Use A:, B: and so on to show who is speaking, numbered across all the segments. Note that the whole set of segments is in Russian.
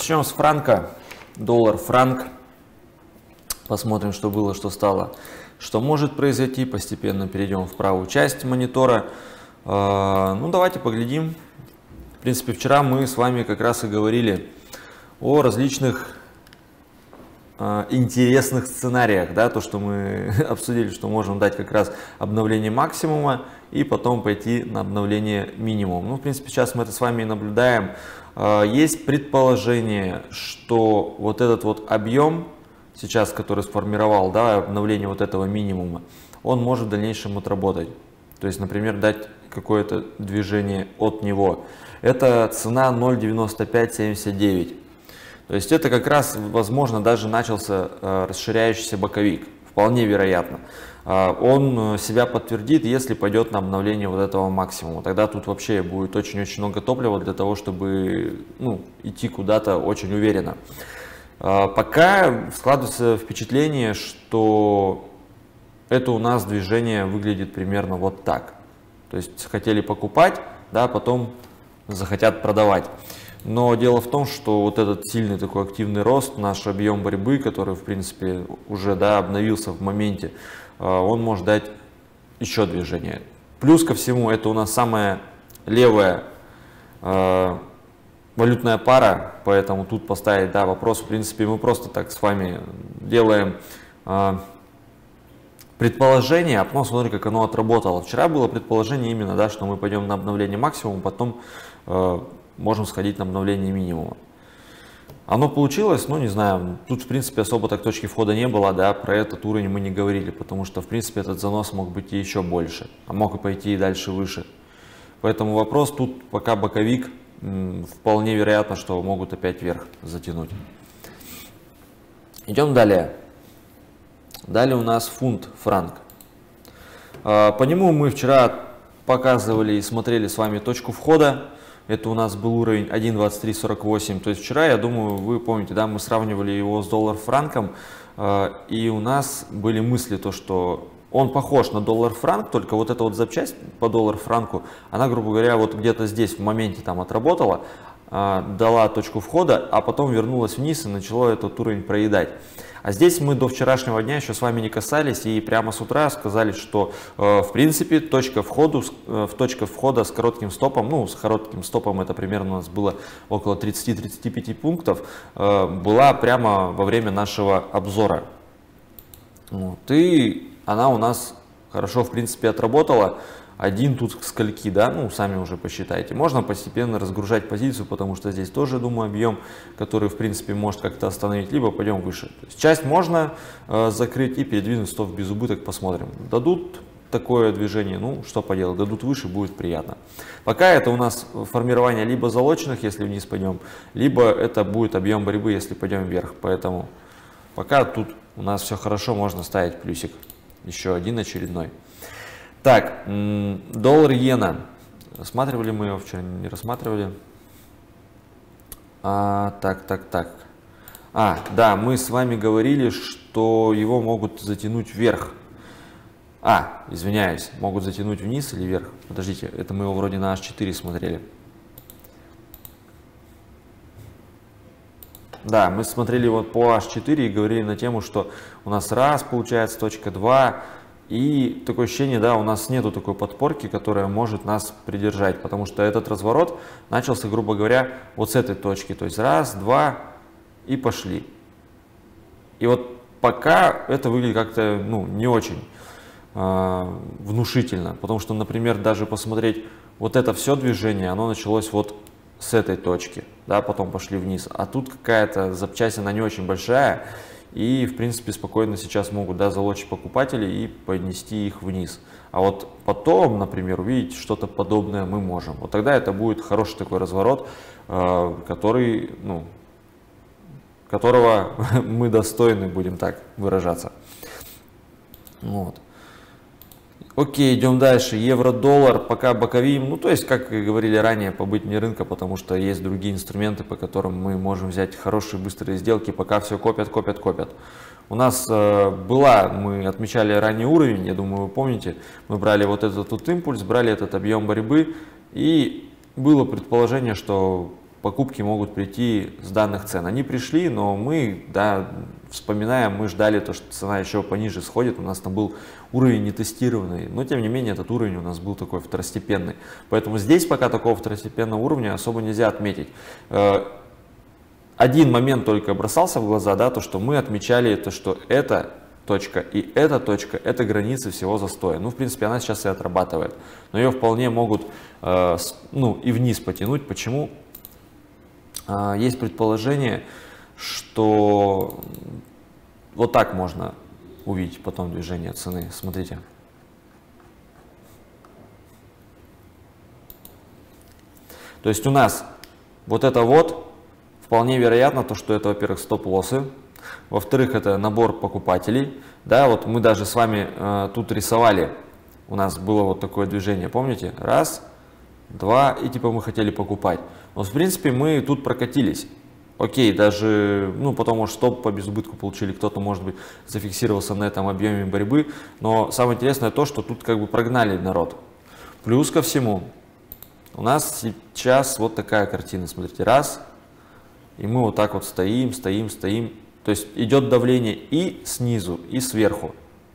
A: Начнем с франка. Доллар-франк. Посмотрим, что было, что стало, что может произойти. Постепенно перейдем в правую часть монитора. Ну, давайте поглядим. В принципе, вчера мы с вами как раз и говорили о различных интересных сценариях, да, то, что мы обсудили, что можем дать как раз обновление максимума и потом пойти на обновление минимума. Ну, в принципе, сейчас мы это с вами и наблюдаем. Есть предположение, что вот этот вот объем сейчас, который сформировал, да, обновление вот этого минимума, он может в дальнейшем отработать. То есть, например, дать какое-то движение от него. Это цена 0.9579. То есть это как раз, возможно, даже начался расширяющийся боковик. Вполне вероятно. Он себя подтвердит, если пойдет на обновление вот этого максимума. Тогда тут вообще будет очень-очень много топлива для того, чтобы идти куда-то очень уверенно. Пока складывается впечатление, что это у нас движение выглядит примерно вот так. То есть хотели покупать, да, потом захотят продавать. Но дело в том, что вот этот сильный такой активный рост, наш объем борьбы, который в принципе уже, да, обновился в моменте, он может дать еще движение. Плюс ко всему, это у нас самая левая валютная пара, поэтому тут поставить, да, вопрос, в принципе, мы просто так с вами делаем предположение, а потом смотрим, как оно отработало. Вчера было предположение именно, да, что мы пойдем на обновление максимума, потом можем сходить на обновление минимума. Оно получилось, ну не знаю, тут в принципе особо так точки входа не было, да, про этот уровень мы не говорили, потому что в принципе этот занос мог быть и еще больше, а мог и пойти и дальше выше. Поэтому вопрос тут пока боковик, вполне вероятно, что могут опять вверх затянуть. Идем далее. Далее у нас фунт-франк. По нему мы вчера показывали и смотрели с вами точку входа. Это у нас был уровень 1.2348. То есть вчера, я думаю, вы помните, да, мы сравнивали его с доллар-франком. И у нас были мысли, то, что он похож на доллар-франк, только вот эта вот запчасть по доллар-франку, она, грубо говоря, вот где-то здесь в моменте там отработала, дала точку входа, а потом вернулась вниз и начала этот уровень проедать. А здесь мы до вчерашнего дня еще с вами не касались и прямо с утра сказали, что в принципе точка входа с коротким стопом, ну с коротким стопом это примерно у нас было около 30-35 пунктов, была прямо во время нашего обзора. Вот. И она у нас хорошо в принципе отработала. Один тут скольки, да, ну сами уже посчитайте. Можно постепенно разгружать позицию, потому что здесь тоже, думаю, объем, который в принципе может как-то остановить, либо пойдем выше. То есть часть можно закрыть и передвинуть стоп без убыток, посмотрим. Дадут такое движение, ну что поделать, дадут выше, будет приятно. Пока это у нас формирование либо залоченных, если вниз пойдем, либо это будет объем борьбы, если пойдем вверх. Поэтому пока тут у нас все хорошо, можно ставить плюсик. Еще один очередной. Так, доллар-иена. Рассматривали мы его вчера, не рассматривали. Так. Да, мы с вами говорили, что его могут затянуть вверх. Извиняюсь, могут затянуть вниз или вверх. Подождите, это мы его вроде на H4 смотрели. Да, мы смотрели вот по H4 и говорили на тему, что у нас раз, получается, точка 2. И такое ощущение, да, у нас нету такой подпорки, которая может нас придержать, потому что этот разворот начался, грубо говоря, вот с этой точки. То есть раз, два и пошли. И вот пока это выглядит как-то, не очень внушительно, потому что, например, даже посмотреть вот это все движение, оно началось вот с этой точки, да, потом пошли вниз. А тут какая-то запчасть, она не очень большая. И, в принципе, спокойно сейчас могут, да, залочить покупателей и поднести их вниз. А вот потом, например, увидеть что-то подобное мы можем. Вот тогда это будет хороший такой разворот, которого мы достойны, будем так выражаться. Вот. Окей, идем дальше. Евро-доллар, пока боковим. Ну, то есть, как и говорили ранее, побыть вне рынка, потому что есть другие инструменты, по которым мы можем взять хорошие быстрые сделки, пока все копят. У нас мы отмечали ранний уровень, я думаю, вы помните, мы брали вот этот импульс, брали этот объем борьбы, и было предположение, что покупки могут прийти с данных цен. Они пришли, но мы, да, вспоминаем, мы ждали то, что цена еще пониже сходит, у нас там был уровень нетестированный, но тем не менее этот уровень у нас был такой второстепенный. Поэтому здесь пока такого второстепенного уровня особо нельзя отметить. Один момент только бросался в глаза, да, то, что мы отмечали, то, что эта точка и эта точка – это границы всего застоя. Ну, в принципе, она сейчас и отрабатывает, но ее вполне могут и вниз потянуть. Почему? Есть предположение, что вот так можно увидеть потом движение цены. Смотрите. То есть у нас вот это вот вполне вероятно, то, что это, во-первых, стоп-лоссы, во-вторых, это набор покупателей. Да, вот мы даже с вами тут рисовали, у нас было вот такое движение, помните? Раз, два, и типа мы хотели покупать. Вот, в принципе, мы тут прокатились. Окей, даже, потом, может, стоп по безубытку получили, кто-то, может быть, зафиксировался на этом объеме борьбы, но самое интересное то, что тут как бы прогнали народ. Плюс ко всему, у нас сейчас вот такая картина, смотрите, раз, и мы вот так вот стоим, то есть идет давление и снизу, и сверху.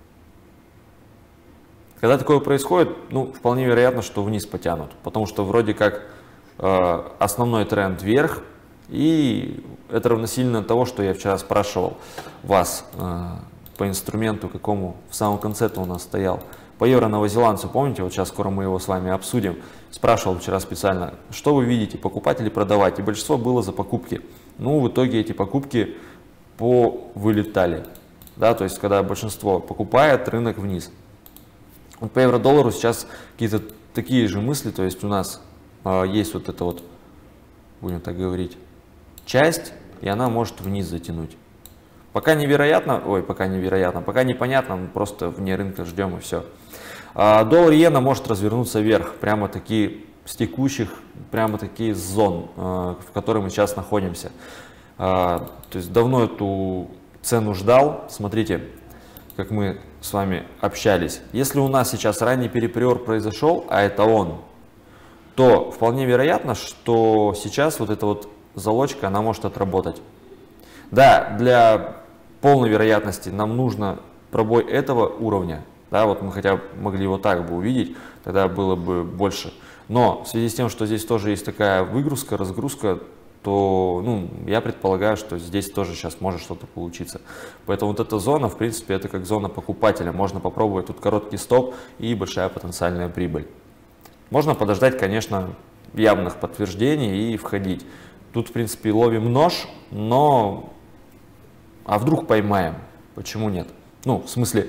A: Когда такое происходит, вполне вероятно, что вниз потянут, потому что вроде как основной тренд вверх, и это равносильно того, что я вчера спрашивал вас по инструменту, какому в самом конце-то у нас стоял. По евро-новозеландцу, помните, вот сейчас скоро мы его с вами обсудим, спрашивал вчера специально, что вы видите, покупать или продавать, и большинство было за покупки. В итоге эти покупки повылетали, да, то есть когда большинство покупает, рынок вниз. Вот по евро-доллару сейчас какие-то такие же мысли, то есть у нас есть вот эта вот, будем так говорить, часть, и она может вниз затянуть. Пока невероятно, пока непонятно, мы просто вне рынка ждем и все. Доллар-иена может развернуться вверх, прямо таки с текущих, прямо такие зон, в которой мы сейчас находимся. То есть давно эту цену ждал. Смотрите, как мы с вами общались. Если у нас сейчас ранний переprior произошел, а это он, то вполне вероятно, что сейчас вот эта вот залочка, она может отработать. Да, для полной вероятности нам нужно пробой этого уровня. Да, вот мы хотя бы могли вот так бы увидеть, тогда было бы больше. Но в связи с тем, что здесь тоже есть такая выгрузка, разгрузка, то я предполагаю, что здесь тоже сейчас может что-то получиться. Поэтому вот эта зона, в принципе, это как зона покупателя. Можно попробовать тут короткий стоп и большая потенциальная прибыль. Можно подождать, конечно, явных подтверждений и входить. Тут, в принципе, ловим нож, но а вдруг поймаем? Почему нет? В смысле,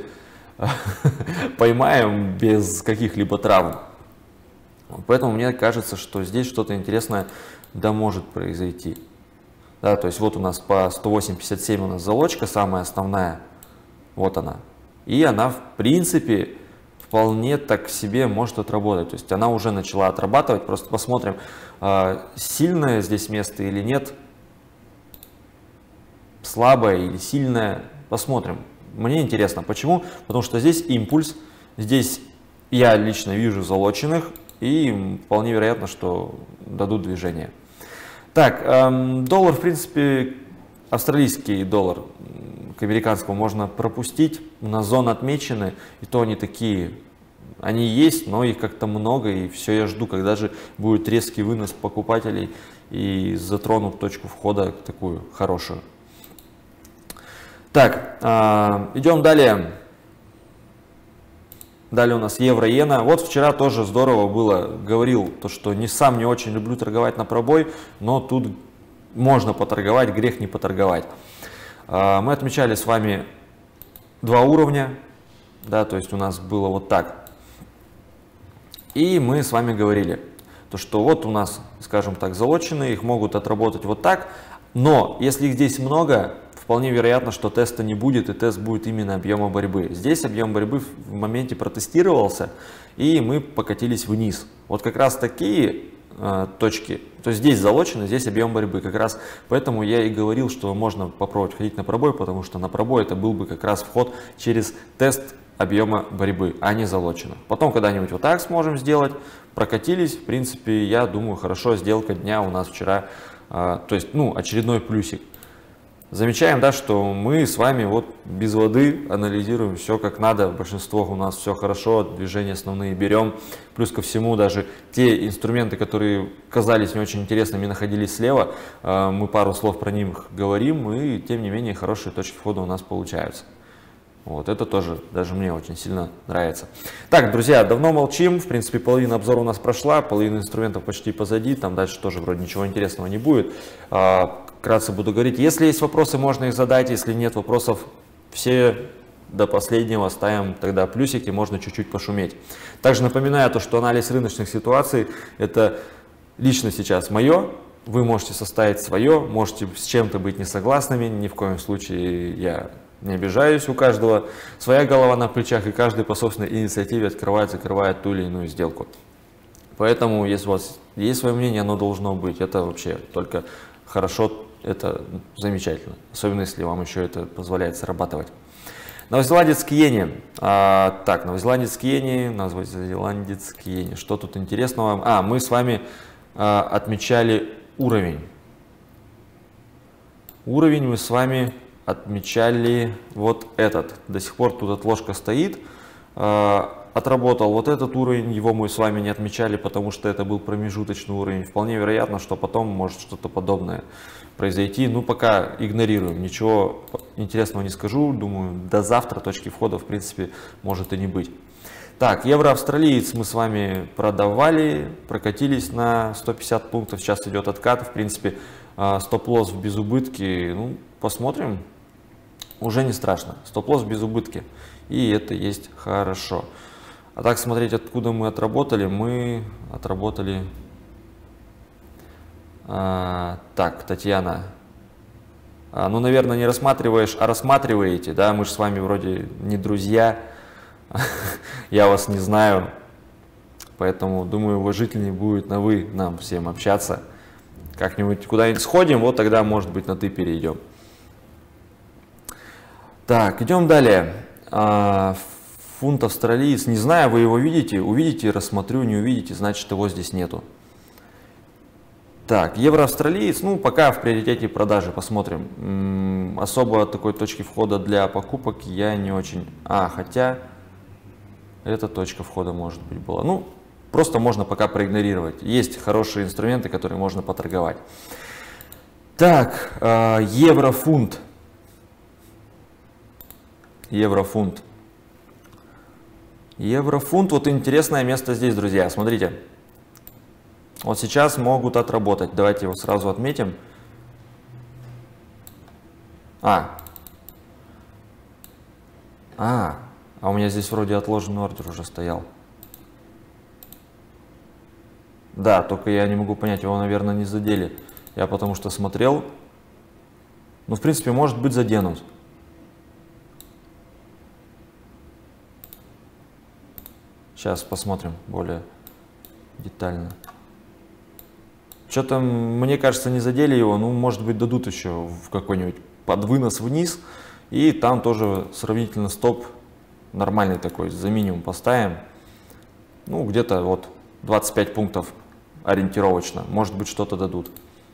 A: поймаем без каких-либо травм. Поэтому мне кажется, что здесь что-то интересное да может произойти. Да, то есть вот у нас по 108.57 у нас залочка самая основная, вот она. И она в принципе вполне так себе может отработать. То есть она уже начала отрабатывать, просто посмотрим, сильное здесь место или нет, слабое или сильное, посмотрим. Мне интересно, почему? Потому что здесь импульс, здесь я лично вижу залоченных, и вполне вероятно, что дадут движение. Так, доллар, в принципе, австралийский доллар к американскому можно пропустить. У нас зоны отмечены, и то они такие, они есть, но их как-то много, и все, я жду, когда же будет резкий вынос покупателей и затронут точку входа такую хорошую. Так, идем далее. Далее у нас евро-иена. Вот вчера тоже здорово было, говорил, то, что сам не очень люблю торговать на пробой, но тут можно поторговать, грех не поторговать. Мы отмечали с вами два уровня, да, то есть у нас было вот так. И мы с вами говорили, то, что вот у нас, скажем так, залоченные, их могут отработать вот так, но если их здесь много, вполне вероятно, что теста не будет, и тест будет именно объема борьбы. Здесь объем борьбы в моменте протестировался, и мы покатились вниз. Вот как раз такие точки, то есть здесь залочено, здесь объем борьбы. Как раз поэтому я и говорил, что можно попробовать ходить на пробой, потому что на пробой это был бы как раз вход через тест объема борьбы, а не залочено. Потом когда-нибудь вот так сможем сделать, прокатились, в принципе, я думаю, хорошо, сделка дня у нас вчера, то есть, ну, очередной плюсик. Замечаем, да, что мы с вами вот без воды анализируем все как надо, большинство у нас все хорошо, движения основные берем, плюс ко всему даже те инструменты, которые казались не очень интересными, находились слева, мы пару слов про них говорим, и тем не менее хорошие точки входа у нас получаются. Вот, это тоже даже мне очень сильно нравится. Так, друзья, давно молчим, в принципе, половина обзора у нас прошла, половина инструментов почти позади, там дальше тоже вроде ничего интересного не будет. Вкратце буду говорить. Если есть вопросы, можно их задать, если нет вопросов, все до последнего ставим тогда плюсики, можно чуть-чуть пошуметь. Также напоминаю то, что анализ рыночных ситуаций – это лично сейчас мое, вы можете составить свое, можете с чем-то быть не согласными, ни в коем случае я не обижаюсь, у каждого своя голова на плечах, и каждый по собственной инициативе открывает, закрывает ту или иную сделку. Поэтому, если у вас есть свое мнение, оно должно быть, это вообще только хорошо. Это замечательно, особенно если вам еще это позволяет зарабатывать. Новозеландец к иене. Так, новозеландец к иене, Что тут интересного? Мы с вами отмечали уровень. Уровень мы с вами отмечали вот этот. До сих пор тут отложка стоит. Отработал вот этот уровень, его мы с вами не отмечали, потому что это был промежуточный уровень. Вполне вероятно, что потом может что-то подобное произойти. Ну, пока игнорируем, ничего интересного не скажу. Думаю, до завтра точки входа, в принципе, может и не быть. Так, евро-австралиец мы с вами продавали, прокатились на 150 пунктов, сейчас идет откат. В принципе, стоп-лосс в безубытке, ну, посмотрим, уже не страшно. Стоп-лосс в безубытке, и это есть хорошо. А так смотреть, откуда мы отработали, так, Татьяна, ну, наверное, не рассматриваешь, а рассматриваете, да, мы же с вами вроде не друзья, я вас не знаю, поэтому, думаю, уважительнее будет на вы нам всем общаться, как-нибудь куда-нибудь сходим, вот тогда, может быть, на ты перейдем. Так, идем далее. Фунт австралиец, не знаю, вы его видите, увидите, рассмотрю, не увидите, значит, его здесь нету. Так, евро-австралиец, ну, пока в приоритете продажи, посмотрим. Особо такой точки входа для покупок я не очень, хотя эта точка входа может быть была. Ну, просто можно пока проигнорировать. Есть хорошие инструменты, которые можно поторговать. Так, евро-фунт. Евро-фунт. Евро-фунт, вот интересное место здесь, друзья, смотрите. Вот сейчас могут отработать, давайте его сразу отметим. А у меня здесь вроде отложенный ордер уже стоял. Да, только я не могу понять, его, наверное, не задели. Я потому что смотрел. Ну, в принципе, может быть, заденут. Сейчас посмотрим более детально. Что-то, мне кажется, не задели его. Ну, может быть, дадут еще в какой-нибудь подвынос вниз. И там тоже сравнительно стоп нормальный такой, за минимум поставим. Ну, где-то вот 25 пунктов ориентировочно. Может быть, что-то дадут.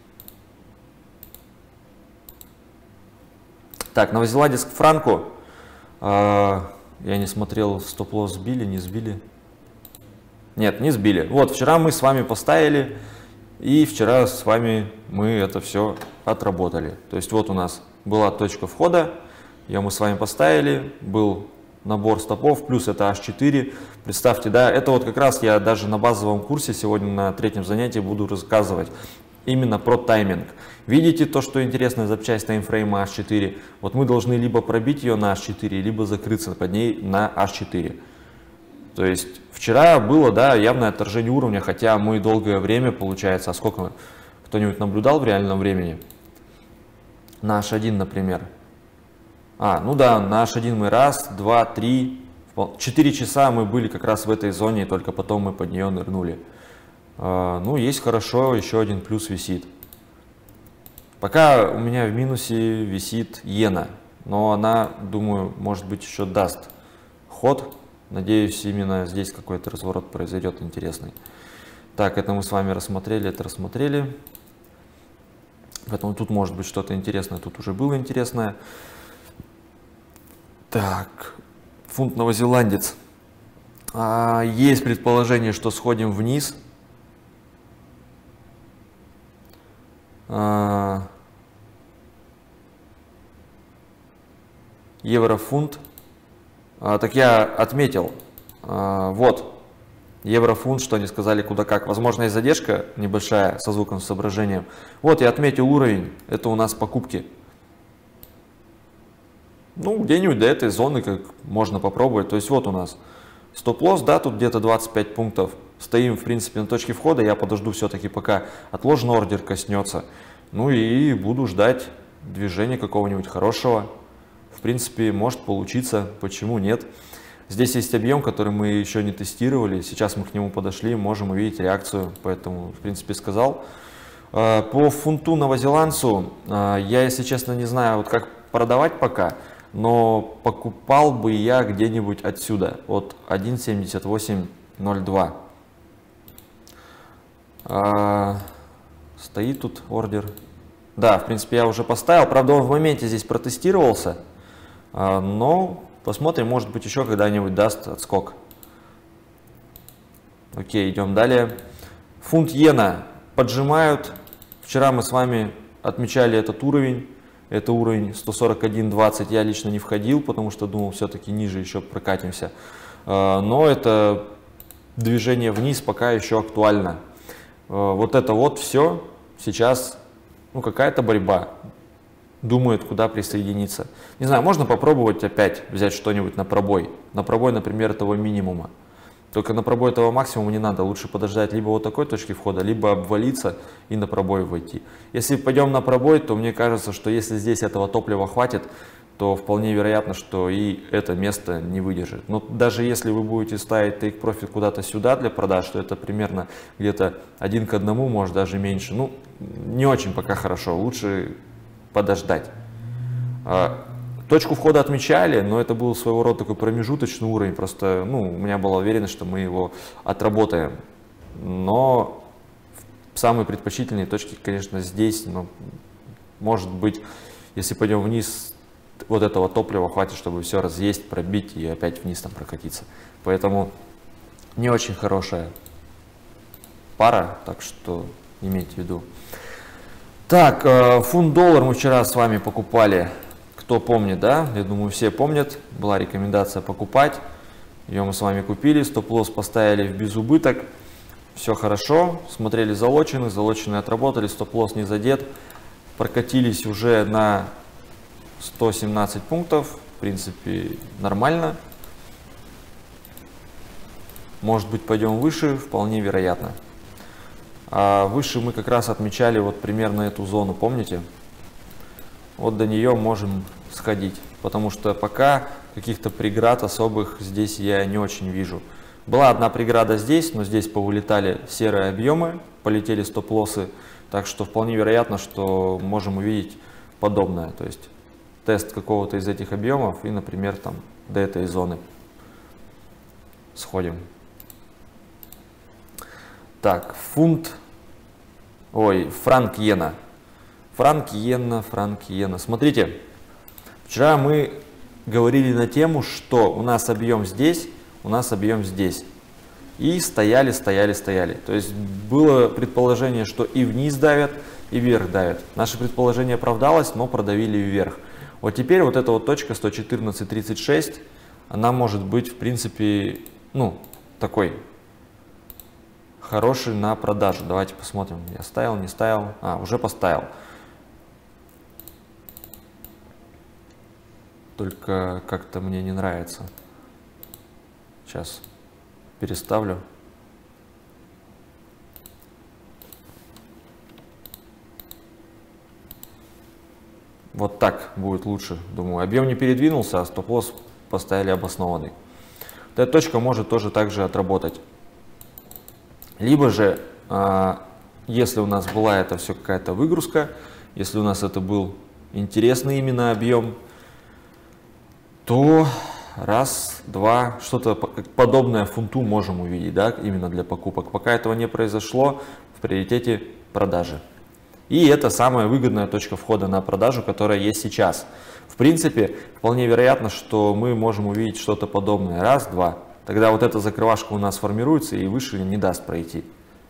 A: Так, новозеландец к франку. Я не смотрел, стоп-лосс сбили, не сбили. Нет, не сбили. Вот, вчера мы с вами поставили, и вчера с вами мы это все отработали. То есть вот у нас была точка входа, ее мы с вами поставили, был набор стопов, плюс это H4. Представьте, да, это вот как раз я даже на базовом курсе сегодня на третьем занятии буду рассказывать именно про тайминг. Видите то, что интересная запчасть таймфрейма H4? Вот мы должны либо пробить ее на H4, либо закрыться под ней на H4. То есть вчера было, да, явное отторжение уровня, хотя мы долгое время, получается, сколько кто-нибудь наблюдал в реальном времени? На H1, например. Ну да, на H1 мы раз, два, три, 4 часа мы были как раз в этой зоне, и только потом мы под нее нырнули. Ну, есть хорошо, еще один плюс висит. Пока у меня в минусе висит иена, но она, думаю, может быть, еще даст вход. Надеюсь, именно здесь какой-то разворот произойдет интересный. Так, это мы с вами рассмотрели, это рассмотрели. Поэтому тут может быть что-то интересное, тут уже было интересное. Так, фунт новозеландец. Есть предположение, что сходим вниз. Евро-фунт. Так я отметил. Вот. Евро-фунт, что они сказали, куда как. Возможно, есть задержка небольшая со звуком, с соображением. Вот, я отметил уровень. Это у нас покупки. Ну, где-нибудь до этой зоны как можно попробовать. То есть вот у нас стоп-лосс, да, тут где-то 25 пунктов. Стоим, в принципе, на точке входа. Я подожду все-таки, пока отложенный ордер коснется. Ну и буду ждать движения какого-нибудь хорошего. В принципе, может получиться, почему нет. Здесь есть объем, который мы еще не тестировали. Сейчас мы к нему подошли, можем увидеть реакцию. Поэтому, в принципе, сказал. По фунту новозеландцу, я, если честно, не знаю, вот как продавать пока. Но покупал бы я где-нибудь отсюда, от 1.7802. Стоит тут ордер. Да, в принципе, я уже поставил. Правда, он в моменте здесь протестировался. Но посмотрим, может быть, еще когда-нибудь даст отскок. Окей, идем далее. Фунт-иена поджимают. Вчера мы с вами отмечали этот уровень. Это уровень 141.20. Я лично не входил, потому что думал, все-таки ниже еще прокатимся. Но это движение вниз пока еще актуально. Вот это вот все сейчас, ну, какая-то борьба. Думает, куда присоединиться. Не знаю, можно попробовать опять взять что-нибудь на пробой. На пробой, например, этого минимума. Только на пробой этого максимума не надо. Лучше подождать либо вот такой точки входа, либо обвалиться и на пробой войти. Если пойдем на пробой, то мне кажется, что если здесь этого топлива хватит, то вполне вероятно, что и это место не выдержит. Но даже если вы будете ставить take profit куда-то сюда для продаж, то это примерно где-то 1 к 1, может даже меньше. Ну, не очень пока хорошо. Лучше подождать. Точку входа отмечали, но это был своего рода такой промежуточный уровень. Просто, ну, у меня была уверенность, что мы его отработаем. Но самые предпочтительные точки, конечно, здесь. Но, может быть, если пойдем вниз, вот этого топлива хватит, чтобы все разъесть, пробить и опять вниз там прокатиться. Поэтому не очень хорошая пара, так что имейте в виду. Так, фунт-доллар мы вчера с вами покупали. Кто помнит, да? Я думаю, все помнят. Была рекомендация покупать. Ее мы с вами купили. Стоп-лосс поставили в безубыток. Все хорошо. Смотрели залоченные. Залоченные отработали. Стоп-лосс не задет. Прокатились уже на 117 пунктов. В принципе, нормально. Может быть, пойдем выше. Вполне вероятно. А выше мы как раз отмечали вот примерно эту зону, помните? Вот до нее можем сходить, потому что пока каких-то преград особых здесь я не очень вижу. Была одна преграда здесь, но здесь повылетали серые объемы, полетели стоп-лоссы, так что вполне вероятно, что можем увидеть подобное. То есть тест какого-то из этих объемов и, например, там до этой зоны сходим. Так, франк-иена. Франк-иена. Смотрите, вчера мы говорили на тему, что у нас объем здесь, у нас объем здесь. И стояли. То есть было предположение, что и вниз давят, и вверх давят. Наше предположение оправдалось, но продавили вверх. Вот теперь вот эта вот точка 114.36, она может быть, в принципе, ну, такой хороший на продажу. Давайте посмотрим. Я ставил, не ставил. Уже поставил. Только как-то мне не нравится. Сейчас переставлю. Вот так будет лучше, думаю. Объем не передвинулся, а стоп-лосс поставили обоснованный. Эта точка может тоже так же отработать. Либо же, если у нас была это все какая-то выгрузка, если у нас это был интересный именно объем, то Раз, два, что-то подобное фунту можем увидеть, да, именно для покупок. Пока этого не произошло, в приоритете продажи. И это самая выгодная точка входа на продажу, которая есть сейчас. В принципе, вполне вероятно, что мы можем увидеть что-то подобное. Раз, два. Тогда вот эта закрывашка у нас формируется и выше не даст пройти.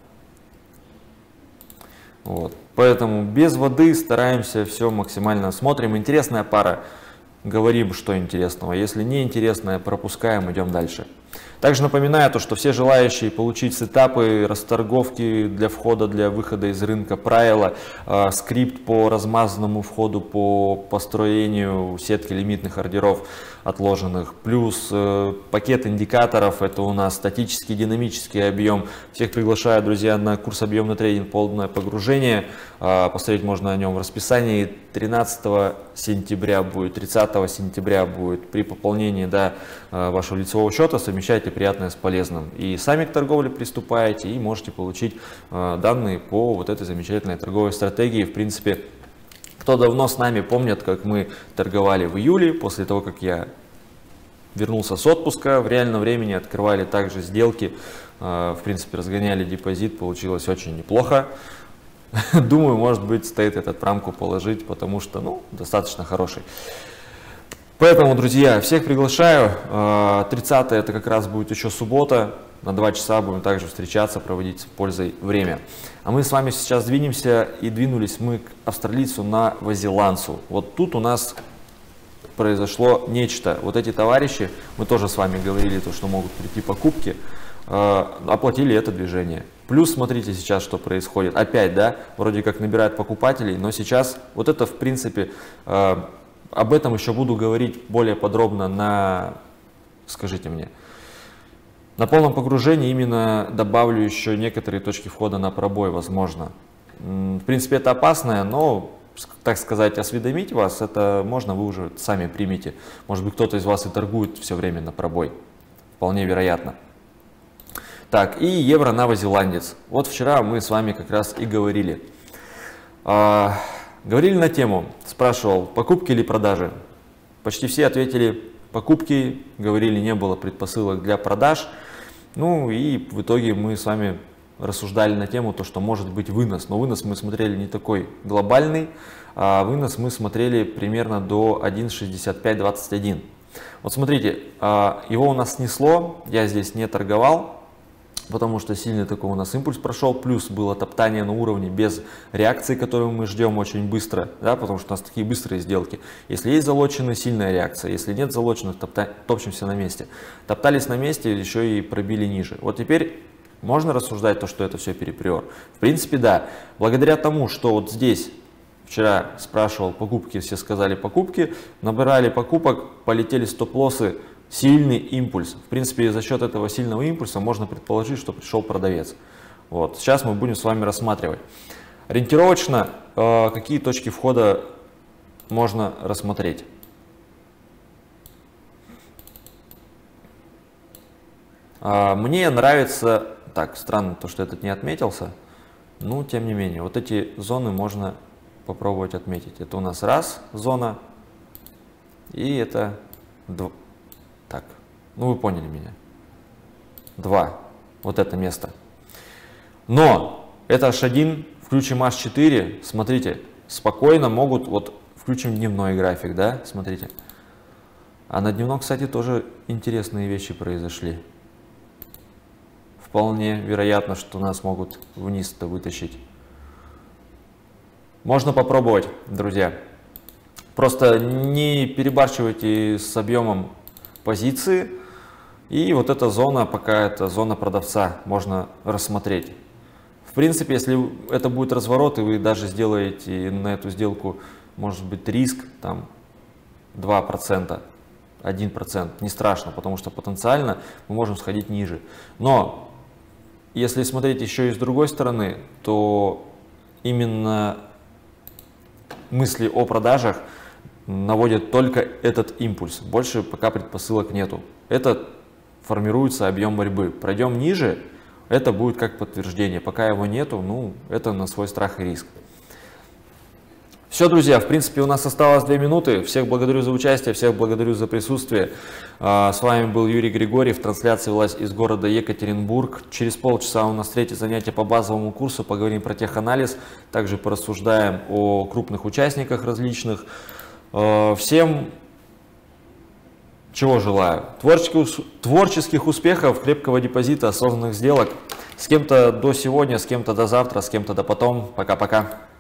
A: Вот. Поэтому без воды стараемся все максимально смотрим. Интересная пара, говорим, что интересного. Если не интересное, пропускаем, идем дальше. Также напоминаю, что все желающие получить сетапы, расторговки для входа, для выхода из рынка, правила, скрипт по размазанному входу, по построению сетки лимитных ордеров отложенных, плюс пакет индикаторов, это у нас статический, динамический объем. Всех приглашаю, друзья, на курс «Объемный трейдинг. Полное погружение». Посмотреть можно о нем в расписании. 13 сентября будет, 30 сентября будет. При пополнении вашего лицевого счета совмещайте приятное с полезным. И сами к торговле приступаете, и можете получить данные по вот этой замечательной торговой стратегии. В принципе, кто давно с нами помнит, как мы торговали в июле, после того, как я вернулся с отпуска, в реальном времени открывали также сделки, в принципе, разгоняли депозит, получилось очень неплохо. Думаю, может быть, стоит этот в рамку положить, потому что, ну, достаточно хороший. Поэтому, друзья, всех приглашаю. 30 это как раз будет еще суббота. На 2 часа будем также встречаться, проводить с пользой время. А мы с вами сейчас двинемся, и двинулись мы к австралийцу новозеландцу. Вот тут у нас произошло нечто. Вот эти товарищи, мы тоже с вами говорили, что могут прийти покупки, оплатили это движение. Плюс смотрите сейчас, что происходит. Опять, да, вроде как набирают покупателей, но сейчас вот это, в принципе, об этом еще буду говорить более подробно скажите мне, на полном погружении. Именно добавлю еще некоторые точки входа на пробой, возможно. В принципе, это опасное, но, так сказать, осведомить вас, это можно, вы уже сами примите. Может быть, кто-то из вас и торгует все время на пробой. Вполне вероятно. Так, и евро-новозеландец. Вот вчера мы с вами как раз и говорили. Говорили на тему, спрашивал, покупки или продажи. Почти все ответили покупки, говорили, не было предпосылок для продаж. Ну и в итоге мы с вами рассуждали на тему, что может быть вынос. Но вынос мы смотрели не такой глобальный, а вынос мы смотрели примерно до 1.6521. Вот смотрите, его у нас снесло, я здесь не торговал, потому что сильный такой у нас импульс прошел, плюс было топтание на уровне без реакции, которую мы ждем очень быстро, да, потому что у нас такие быстрые сделки. Если есть залоченная, сильная реакция, если нет залоченных, топчемся на месте. Топтались на месте, еще и пробили ниже. Вот теперь можно рассуждать что это все переприор. В принципе, да. Благодаря тому, что вот здесь вчера спрашивал покупки, все сказали покупки, набирали покупок, полетели стоп-лоссы. Сильный импульс. В принципе, за счет этого сильного импульса можно предположить, что пришел продавец. Вот. Сейчас мы будем с вами рассматривать. Ориентировочно, какие точки входа можно рассмотреть. Мне нравится, так, странно то, что этот не отметился, но тем не менее, вот эти зоны можно попробовать отметить. Это у нас раз зона, и это два. Так, ну вы поняли меня. 2. Вот это место. Но это H1, включим H4, смотрите, спокойно могут, вот включим дневной график, да, смотрите. А на дневном, кстати, тоже интересные вещи произошли. Вполне вероятно, что нас могут вниз-то вытащить. Можно попробовать, друзья. Просто не перебарщивайте с объемом позиции, и вот эта зона, пока это зона продавца, можно рассмотреть. В принципе, если это будет разворот, и вы даже сделаете на эту сделку, может быть, риск там 2%, 1%, не страшно, потому что потенциально мы можем сходить ниже. Но если смотреть еще и с другой стороны, то именно мысли о продажах наводит только этот импульс. Больше пока предпосылок нету. Это формируется объем борьбы. Пройдем ниже, это будет как подтверждение. Пока его нету, ну, это на свой страх и риск. Все, друзья, в принципе, у нас осталось 2 минуты. Всех благодарю за участие, всех благодарю за присутствие. С вами был Юрий Григорьев. Трансляция велась из города Екатеринбург. Через полчаса у нас третье занятие по базовому курсу. Поговорим про теханализ. Также порассуждаем о крупных участниках различных. Всем чего желаю? Творческих успехов, крепкого депозита, осознанных сделок. С кем-то до сегодня, с кем-то до завтра, с кем-то до потом. Пока-пока.